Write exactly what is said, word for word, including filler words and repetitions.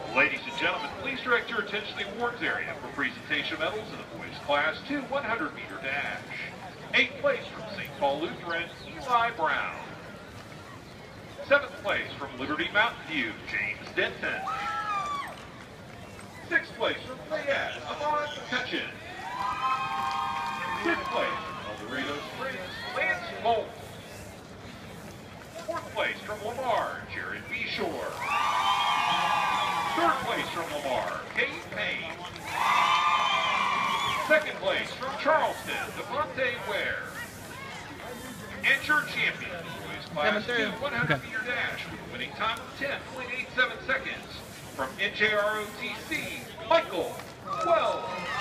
Ladies and gentlemen, please direct your attention to the awards area for presentation medals in the boys class two hundred meter dash. Eighth place from Saint Paul Lutheran, Eli Brown. Seventh place from Liberty Mountain View, James Denton. Sixth place from Fayette, Ahmad McCutcheon. Fifth place from El Dorado Springs, Lance Bolt. Fourth place from Lamar, Jared Beshore. Third place from Lamar, Kate Payne. Second place from Charleston, Devontae Ware. And your champion, boys class two hundred meter dash with a winning time of ten point eight seven seconds from N J R O T C, Michael Wells.